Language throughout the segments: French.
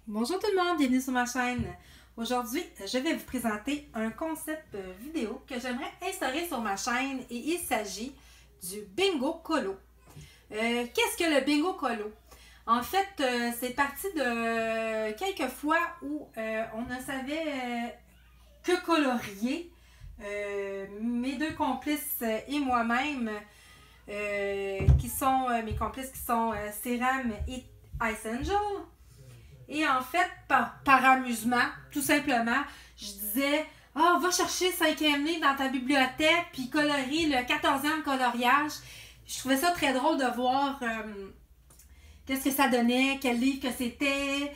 Bonjour tout le monde, bienvenue sur ma chaîne. Aujourd'hui, je vais vous présenter un concept vidéo que j'aimerais instaurer sur ma chaîne et il s'agit du bingo colo. Qu'est-ce que le bingo colo? En fait, c'est parti de quelques fois où on ne savait que colorier. Mes deux complices et moi-même, qui sont mes complices qui sont Céram et Ice Angel. Et en fait, par amusement, tout simplement, je disais « Ah, va chercher le 5e livre dans ta bibliothèque puis colorer le 14e coloriage. » Je trouvais ça très drôle de voir qu'est-ce que ça donnait, quel livre que c'était,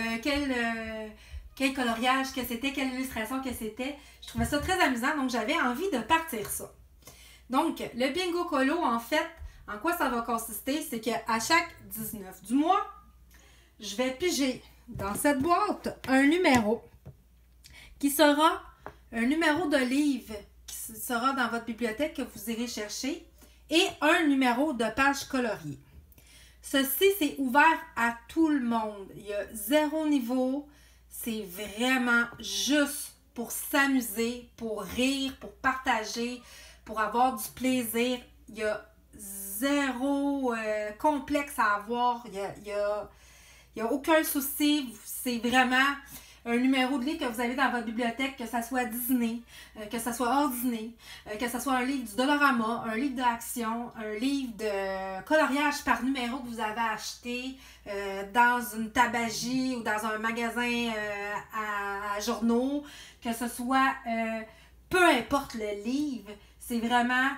quel coloriage que c'était, quelle illustration que c'était. Je trouvais ça très amusant, donc j'avais envie de partir ça. Donc, le bingo colo, en fait, en quoi ça va consister? C'est qu'à chaque 19 du mois, je vais piger dans cette boîte un numéro qui sera un numéro de livre qui sera dans votre bibliothèque que vous irez chercher et un numéro de page coloriée. Ceci, c'est ouvert à tout le monde. Il y a 0 niveau. C'est vraiment juste pour s'amuser, pour rire, pour partager, pour avoir du plaisir. Il y a 0 complexe à avoir. Il y a aucun souci. C'est vraiment un numéro de livre que vous avez dans votre bibliothèque, que ce soit Disney, que ce soit hors Disney, que ce soit un livre du Dollarama, un livre d'action, un livre de coloriage par numéro que vous avez acheté dans une tabagie ou dans un magasin à journaux, que ce soit peu importe le livre, c'est vraiment...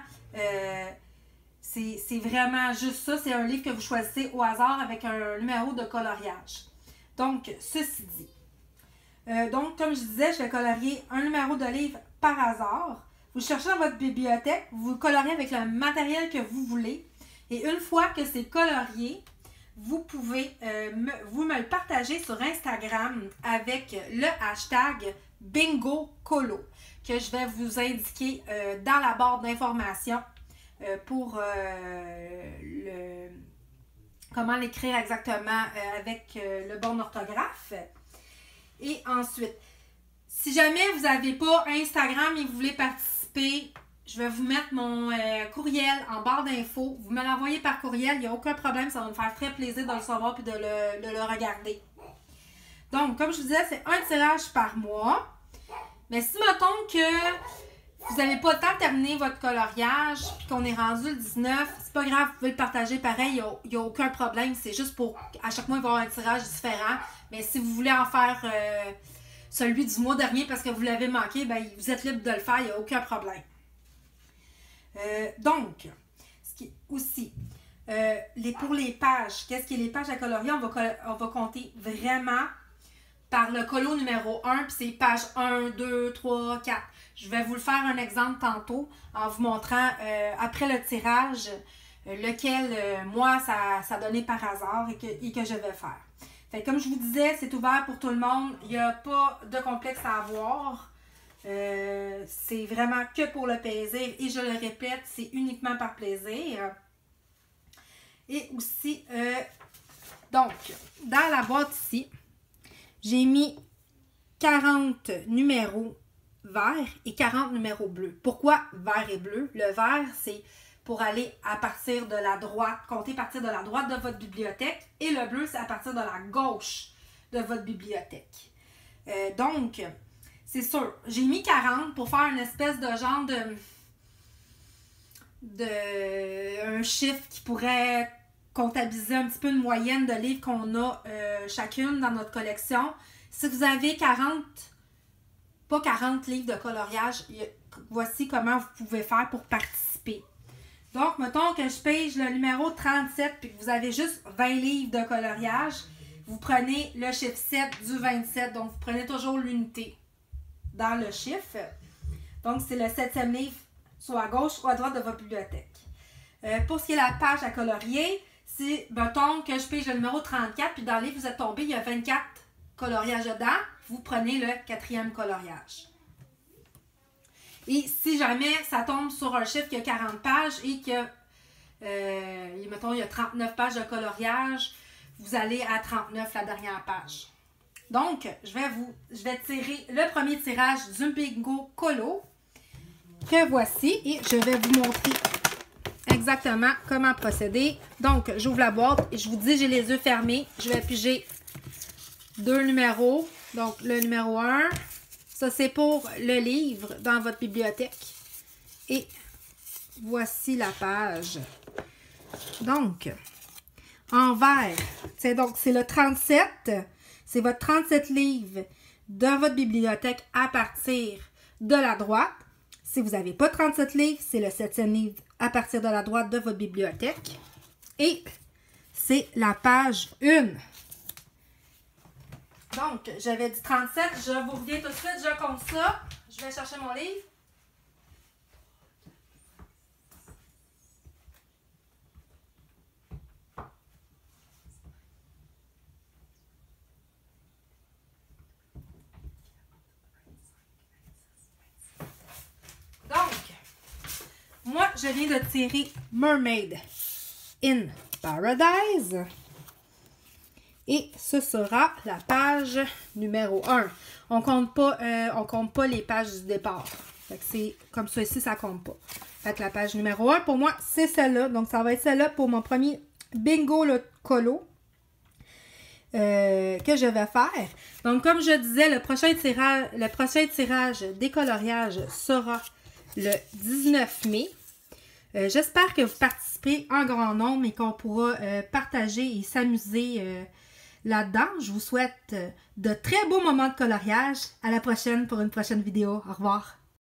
C'est vraiment juste ça. C'est un livre que vous choisissez au hasard avec un numéro de coloriage. Donc, ceci dit. Donc, comme je disais, je vais colorier un numéro de livre par hasard. Vous cherchez dans votre bibliothèque, vous coloriez avec le matériel que vous voulez. Et une fois que c'est colorié, vous pouvez vous me le partager sur Instagram avec le hashtag BingoColo que je vais vous indiquer dans la barre d'informations. Pour comment l'écrire exactement avec le bon orthographe. Et ensuite, si jamais vous n'avez pas Instagram et vous voulez participer, je vais vous mettre mon courriel en barre d'infos. Vous me l'envoyez par courriel, il n'y a aucun problème, ça va me faire très plaisir de le savoir et de le regarder. Donc, comme je vous disais, c'est un tirage par mois. Mais si mettons que vous n'avez pas le temps de terminer votre coloriage, puis qu'on est rendu le 19, c'est pas grave, vous pouvez le partager pareil, il n'y a aucun problème. C'est juste pour, à chaque mois, il va y avoir un tirage différent. Mais si vous voulez en faire celui du mois dernier parce que vous l'avez manqué, ben, vous êtes libre de le faire, il n'y a aucun problème. Donc, ce qui aussi, pour les pages, qu'est-ce qui est les pages à colorier? On va compter vraiment par le colo numéro 1, puis c'est page 1, 2, 3, 4. Je vais vous le faire un exemple tantôt en vous montrant après le tirage lequel moi ça donnait par hasard et que je vais faire. Fait, comme je vous disais, c'est ouvert pour tout le monde. Il n'y a pas de complexe à avoir. C'est vraiment que pour le plaisir. Et je le répète, c'est uniquement par plaisir. Et aussi, donc, dans la boîte ici, j'ai mis 40 numéros verts et 40 numéros bleus. Pourquoi vert et bleu? Le vert, c'est pour aller à partir de la droite, compter à partir de la droite de votre bibliothèque. Et le bleu, c'est à partir de la gauche de votre bibliothèque. Donc, c'est sûr, j'ai mis 40 pour faire une espèce de genre un chiffre qui pourrait comptabiliser un petit peu une moyenne de livres qu'on a chacune dans notre collection. Si vous avez 40 livres de coloriage, voici comment vous pouvez faire pour participer. Donc, mettons que je pige le numéro 37 puis que vous avez juste 20 livres de coloriage, vous prenez le chiffre 7 du 27. Donc, vous prenez toujours l'unité dans le chiffre. Donc, c'est le 7e livre, soit à gauche ou à droite de votre bibliothèque. Pour ce qui est de la page à colorier, si, mettons que je pige le numéro 34, puis dans le livre, vous êtes tombé, il y a 24 coloriages dedans, vous prenez le 4e coloriage. Et si jamais ça tombe sur un chiffre qui a 40 pages et que, mettons, il y a 39 pages de coloriage, vous allez à 39, la dernière page. Donc, je vais tirer le premier tirage du Bingo Colo que voici et je vais vous montrer exactement comment procéder. Donc, j'ouvre la boîte et je vous dis, j'ai les yeux fermés. Je vais piger 2 numéros. Donc, le numéro 1, ça c'est pour le livre dans votre bibliothèque. Et voici la page. Donc, en vert, c'est le 37. C'est votre 37 livres de votre bibliothèque à partir de la droite. Si vous n'avez pas 37 livres, c'est le 7e livre à partir de la droite de votre bibliothèque. Et c'est la page 1. Donc, j'avais dit 37. Je vous reviens tout de suite. Je compte ça. Je vais chercher mon livre. Moi, je viens de tirer Mermaid in Paradise. Et ce sera la page numéro 1. On compte pas les pages du départ. C'est comme ça ici, ça compte pas. Fait que la page numéro 1, pour moi, c'est celle-là. Donc, ça va être celle-là pour mon premier Bingo Colo que je vais faire. Donc, comme je disais, le prochain tirage des coloriages sera le 19 mai. J'espère que vous participerez en grand nombre et qu'on pourra partager et s'amuser là-dedans. Je vous souhaite de très beaux moments de coloriage. À la prochaine pour une prochaine vidéo. Au revoir.